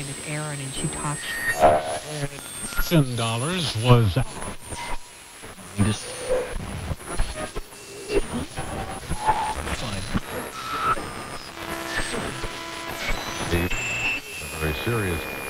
name is Erin, and she talks. $10 was just very serious